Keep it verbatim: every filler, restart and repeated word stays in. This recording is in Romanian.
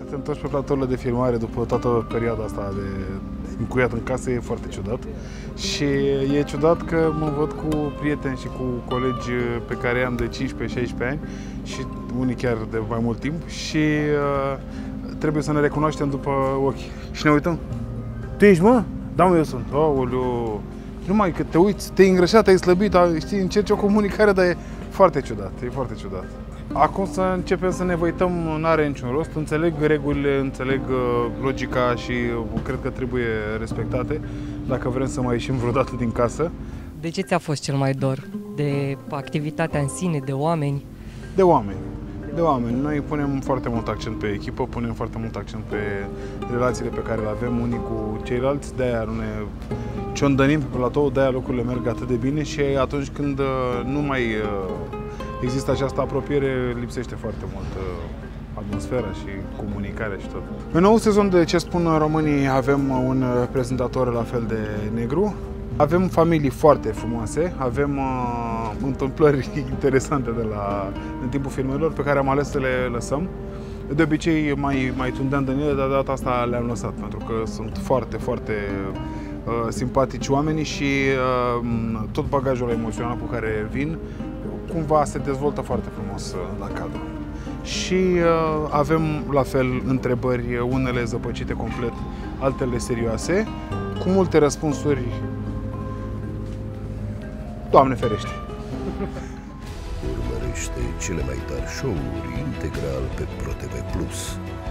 Să te întorci pe platourile de filmare după toată perioada asta de încuiat în casă e foarte ciudat. Și e ciudat că mă văd cu prieteni și cu colegi pe care am de cincisprezece șaisprezece ani și unii chiar de mai mult timp și uh, trebuie să ne recunoaștem după ochi. Și ne uităm. Tu ești, mă? Da, mă, eu sunt. Aoleu. Numai că te uiți, te-ai îngrășat, te-ai slăbit, știi, încerci o comunicare, dar e foarte ciudat, e foarte ciudat. Acum să începem să ne văităm, n-are niciun rost, înțeleg regulile, înțeleg logica și cred că trebuie respectate dacă vrem să mai ieșim vreodată din casă. De ce ți-a fost cel mai dor? De activitatea în sine, de oameni? De oameni. De oameni. Noi punem foarte mult accent pe echipă, punem foarte mult accent pe relațiile pe care le avem unii cu ceilalți, de-aia nu ne ciondănim pe platou, de-aia lucrurile merg atât de bine și atunci când nu mai există această apropiere, lipsește foarte mult atmosfera și comunicarea și tot. În nou sezon de Ce spun românii avem un prezentator la fel de negru. Avem familii foarte frumoase, avem uh, întâmplări interesante de la, în timpul filmelor pe care am ales să le lăsăm. De obicei mai, mai tundeam din ele, dar de data asta le-am lăsat pentru că sunt foarte, foarte uh, simpatici oamenii și uh, tot bagajul emoțional cu care vin cumva se dezvoltă foarte frumos uh, la cadru. Și uh, avem la fel întrebări, unele zăpăcite complet, altele serioase, cu multe răspunsuri. Doamne ferește! Urmărește cele mai tari show-uri integral pe ProTV Plus.